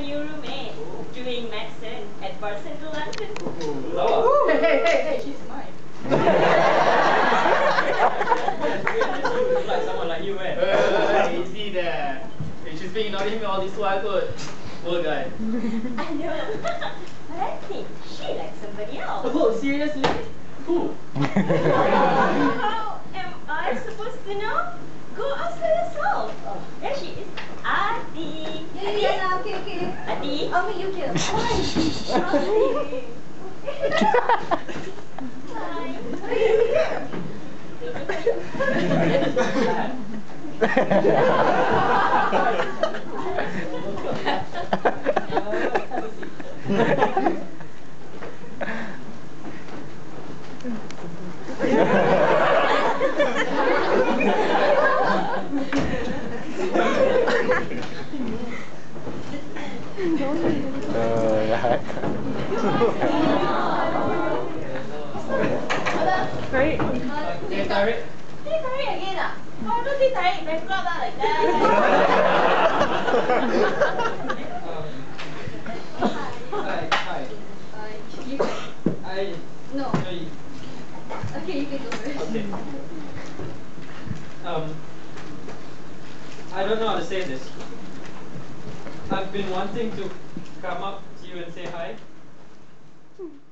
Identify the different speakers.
Speaker 1: new roommate doing medicine at Bar Central London.
Speaker 2: Oh. Hey, she's mine.
Speaker 3: Look like someone like you, man.
Speaker 2: Easy there. Hey, she's being naughty me all this while, good. Poor guy.
Speaker 1: I know. But I think she likes somebody else.
Speaker 2: Oh, seriously? Who?
Speaker 1: How am I supposed to know? Go ask her yourself. Oh, there she is. Adi.
Speaker 4: Yeah, okay.
Speaker 1: Adi.
Speaker 4: I'll meet you here. Why?
Speaker 1: Hi.
Speaker 4: Why are you here?
Speaker 1: Great.
Speaker 2: Hey, Tariq.
Speaker 1: Teh tarik again ah? Oh, don't teh tarik bankrupt lah like that.
Speaker 3: Hi.
Speaker 4: You No. Okay, you can go first.
Speaker 3: Okay. I don't know how to say this. I've been wanting to come up to you and say hi.